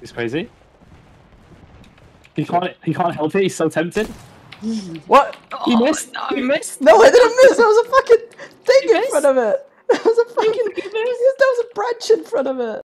He's crazy. He can't help it. He's so tempted. What? Oh, he missed. No. He missed. No, I didn't miss. There was a fucking thing in front of it. There was a fucking. There was a branch in front of it.